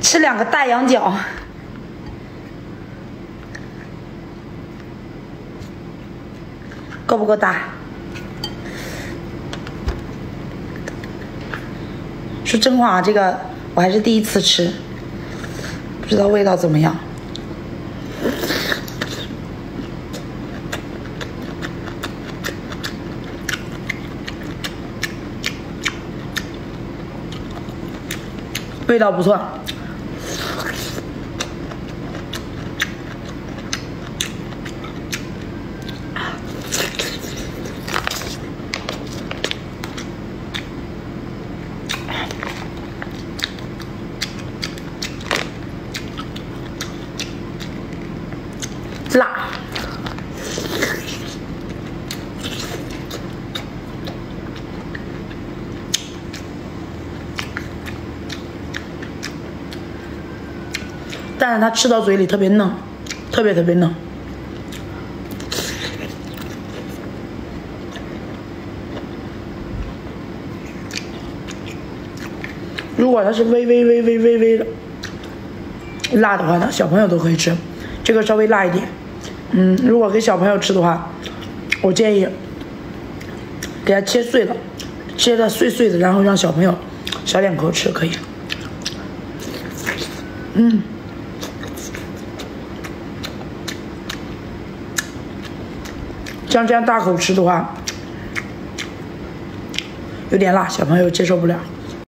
吃2个大羊角，够不够大？说真话，这个我还是第一次吃，不知道味道怎么样。味道不错，辣。但是它吃到嘴里特别嫩，特别嫩。如果它是微的辣的话呢，小朋友都可以吃。这个稍微辣一点，如果给小朋友吃的话，我建议给它切碎了，切的碎碎的，然后让小朋友小2口吃可以。像这样大口吃的话，有点辣，小朋友接受不了。